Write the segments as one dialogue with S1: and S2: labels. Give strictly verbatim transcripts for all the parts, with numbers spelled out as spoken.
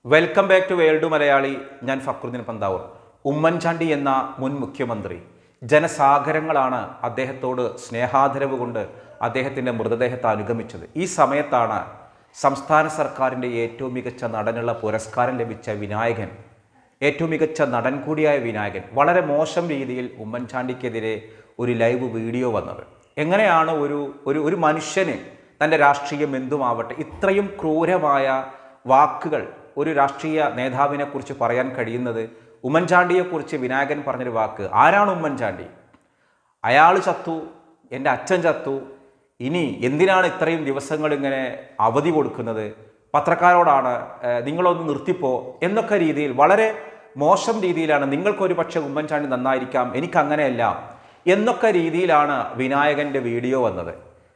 S1: Welcome back to world Malayali. ഞാൻ ഫക്രുദ്ദീൻ പന്താവൂർ. ഉമ്മൻചാണ്ടി എന്ന മുൻ മുഖ്യമന്ത്രി ജനസാഗരങ്ങളാണ് അദ്ദേഹത്തോട് സ്നേഹാദരവ് കൊണ്ട് അദ്ദേഹത്തിൻ്റെ മൃതദേഹത്തെ അനുഗമിച്ചത്. ഈ സമയത്താണ് സംസ്ഥാന സർക്കാരിൻ്റെ ഏറ്റവും മികച്ച നടനുള്ള പുരസ്കാരം ലഭിച്ച വിനായകൻ, ഏറ്റവും മികച്ച നടൻ കൂടിയായ വിനായകൻ വളരെ മോശം രീതിയിൽ ഉമ്മൻചാണ്ടിക്കെതിരെ ഒരു ലൈവ് വീഡിയോ വന്നത്. എങ്ങനെയാണ് ഒരു ഒരു ഒരു മനുഷ്യന് തൻ്റെ രാഷ്ട്രീയം എന്തുമാവട്ടെ ഇത്രയും ക്രൂരമായ വാക്കുകൾ ഒരു രാഷ്ട്രീയ നേതാവിനെക്കുറിച്ച് പറയാൻ കഴിയുന്നത്? ഉമ്മൻചാണ്ടിയെക്കുറിച്ച് വിനായകൻ പറഞ്ഞൊരു വാക്ക്, ആരാണ് ഉമ്മൻചാണ്ടി? അയാൾ ചത്തു, എൻ്റെ അച്ഛൻ ചത്തു, ഇനി എന്തിനാണ് ഇത്രയും ദിവസങ്ങൾ ഇങ്ങനെ അവധി കൊടുക്കുന്നത്? പത്രക്കാരോടാണ് നിങ്ങളൊന്ന് നിർത്തിപ്പോ എന്നൊക്കെ രീതിയിൽ വളരെ മോശം രീതിയിലാണ്. നിങ്ങൾക്കൊരു പക്ഷേ ഉമ്മൻചാണ്ടി നന്നായിരിക്കാം, എനിക്കങ്ങനെയല്ല എന്നൊക്കെ രീതിയിലാണ് വിനായകൻ്റെ വീഡിയോ വന്നത്.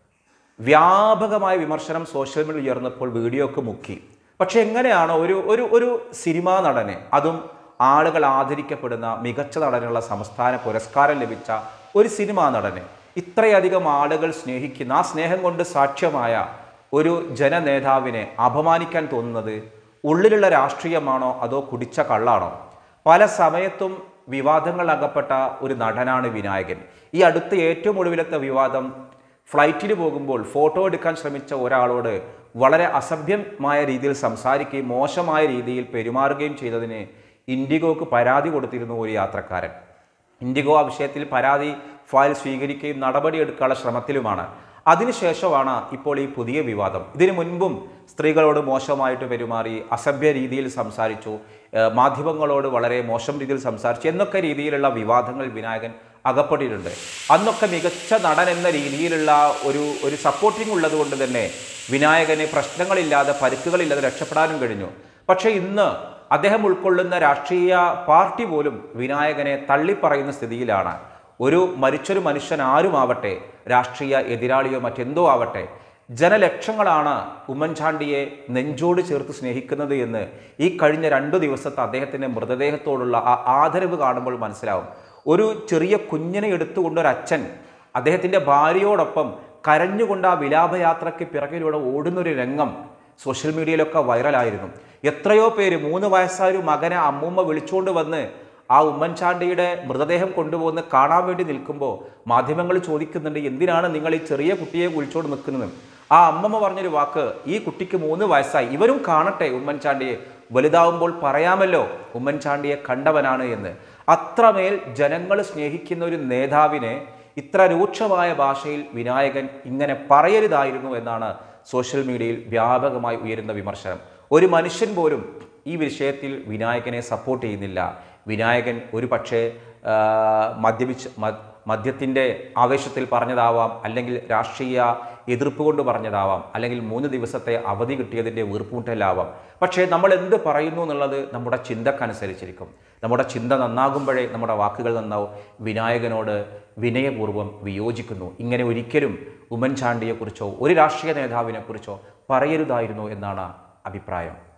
S1: വ്യാപകമായ വിമർശനം സോഷ്യൽ മീഡിയ ഉയർന്നപ്പോൾ വീഡിയോ ഒക്കെ മുക്കി. പക്ഷെ എങ്ങനെയാണ് ഒരു ഒരു ഒരു സിനിമാ നടന്, അതും ആളുകൾ ആദരിക്കപ്പെടുന്ന മികച്ച നടനുള്ള സംസ്ഥാന പുരസ്കാരം ലഭിച്ച ഒരു സിനിമാ നടന്, ഇത്രയധികം ആളുകൾ സ്നേഹിക്കുന്ന, ആ സ്നേഹം കൊണ്ട് സാക്ഷ്യമായ ഒരു ജനനേതാവിനെ അപമാനിക്കാൻ തോന്നുന്നത് ഉള്ളിലുള്ള രാഷ്ട്രീയമാണോ അതോ കുടിച്ച കള്ളാണോ? പല സമയത്തും വിവാദങ്ങൾ അകപ്പെട്ട ഒരു നടനാണ് വിനായകൻ. ഈ അടുത്ത് ഏറ്റവും ഒടുവിലത്തെ വിവാദം, ഫ്ലൈറ്റിൽ പോകുമ്പോൾ ഫോട്ടോ എടുക്കാൻ ശ്രമിച്ച ഒരാളോട് വളരെ അസഭ്യമായ രീതിയിൽ സംസാരിക്കുകയും മോശമായ രീതിയിൽ പെരുമാറുകയും ചെയ്തതിന് ഇൻഡിഗോക്ക് പരാതി കൊടുത്തിരുന്നു ഒരു യാത്രക്കാരൻ. ഇൻഡിഗോ ആ വിഷയത്തിൽ പരാതി ഫയൽ സ്വീകരിക്കുകയും നടപടിയെടുക്കാനുള്ള ശ്രമത്തിലുമാണ്. അതിനുശേഷമാണ് ഇപ്പോൾ ഈ പുതിയ വിവാദം. ഇതിനു മുൻപും സ്ത്രീകളോട് മോശമായിട്ട് പെരുമാറി, അസഭ്യ രീതിയിൽ സംസാരിച്ചു, മാധ്യമങ്ങളോട് വളരെ മോശം രീതിയിൽ സംസാരിച്ചു എന്നൊക്കെ രീതിയിലുള്ള വിവാദങ്ങൾ വിനായകൻ അകപ്പെട്ടിട്ടുണ്ട്. അന്നൊക്കെ മികച്ച നടൻ എന്ന രീതിയിലുള്ള ഒരു ഒരു സപ്പോർട്ടിംഗ് ഉള്ളത് കൊണ്ട് തന്നെ വിനായകന് പ്രശ്നങ്ങളില്ലാതെ, പരിക്കുകളില്ലാതെ രക്ഷപ്പെടാനും കഴിഞ്ഞു. പക്ഷേ ഇന്ന് അദ്ദേഹം ഉൾക്കൊള്ളുന്ന രാഷ്ട്രീയ പാർട്ടി പോലും വിനായകനെ തള്ളിപ്പറയുന്ന സ്ഥിതിയിലാണ്. ഒരു മരിച്ചൊരു മനുഷ്യൻ ആരുമാവട്ടെ, രാഷ്ട്രീയ എതിരാളിയോ മറ്റെന്തോ ആവട്ടെ, ജനലക്ഷങ്ങളാണ് ഉമ്മൻചാണ്ടിയെ നെഞ്ചോട് ചേർത്ത് സ്നേഹിക്കുന്നത് എന്ന് ഈ കഴിഞ്ഞ രണ്ടു ദിവസത്തെ അദ്ദേഹത്തിൻ്റെ മൃതദേഹത്തോടുള്ള ആ ആദരവ് കാണുമ്പോൾ മനസ്സിലാവും. ഒരു ചെറിയ കുഞ്ഞിനെ എടുത്തുകൊണ്ടൊരച്ഛൻ അദ്ദേഹത്തിൻ്റെ ഭാര്യയോടൊപ്പം കരഞ്ഞുകൊണ്ട് ആ വിലാപയാത്രയ്ക്ക് പിറകിലൂടെ ഓടുന്നൊരു രംഗം സോഷ്യൽ മീഡിയയിലൊക്കെ വൈറലായിരുന്നു. എത്രയോ പേര്, മൂന്ന് വയസ്സായ ഒരു മകനെ അമ്മൂമ്മ വിളിച്ചുകൊണ്ട് വന്ന് ആ ഉമ്മൻചാണ്ടിയുടെ മൃതദേഹം കൊണ്ടുപോകുന്ന കാണാൻ വേണ്ടി നിൽക്കുമ്പോൾ മാധ്യമങ്ങൾ ചോദിക്കുന്നുണ്ട്, എന്തിനാണ് നിങ്ങൾ ഈ ചെറിയ കുട്ടിയെ വിളിച്ചുകൊണ്ട് നിൽക്കുന്നത്? ആ അമ്മമ്മ പറഞ്ഞൊരു വാക്ക്, ഈ കുട്ടിക്ക് മൂന്ന് വയസ്സായി, ഇവരും കാണട്ടെ ഉമ്മൻചാണ്ടിയെ, വലുതാവുമ്പോൾ പറയാമല്ലോ ഉമ്മൻചാണ്ടിയെ കണ്ടവനാണ് എന്ന്. അത്രമേൽ ജനങ്ങൾ സ്നേഹിക്കുന്ന ഒരു നേതാവിനെ ഇത്ര രൂക്ഷമായ ഭാഷയിൽ വിനായകൻ ഇങ്ങനെ പറയരുതായിരുന്നു എന്നാണ് സോഷ്യൽ മീഡിയയിൽ വ്യാപകമായി ഉയരുന്ന വിമർശനം. ഒരു മനുഷ്യൻ പോലും ഈ വിഷയത്തിൽ വിനായകനെ സപ്പോർട്ട് ചെയ്യുന്നില്ല. വിനായകൻ ഒരു പക്ഷേ മദ്യപിച്ച് മദ്യത്തിൻ്റെ ആവേശത്തിൽ പറഞ്ഞതാവാം, അല്ലെങ്കിൽ രാഷ്ട്രീയ എതിർപ്പ് കൊണ്ട് പറഞ്ഞതാവാം, അല്ലെങ്കിൽ മൂന്ന് ദിവസത്തെ അവധി കിട്ടിയതിൻ്റെ വീർപ്പൂട്ടലാവാം. പക്ഷേ നമ്മൾ എന്ത് പറയുന്നു എന്നുള്ളത് നമ്മുടെ ചിന്തക്കനുസരിച്ചിരിക്കും. നമ്മുടെ ചിന്ത നന്നാകുമ്പോഴേ നമ്മുടെ വാക്കുകൾ നന്നാവും. വിനായകനോട് വിനയപൂർവ്വം വിയോജിക്കുന്നു. ഇങ്ങനെ ഒരിക്കലും ഉമ്മൻചാണ്ടിയെക്കുറിച്ചോ ഒരു രാഷ്ട്രീയ നേതാവിനെക്കുറിച്ചോ പറയരുതായിരുന്നു എന്നാണ് അഭിപ്രായം.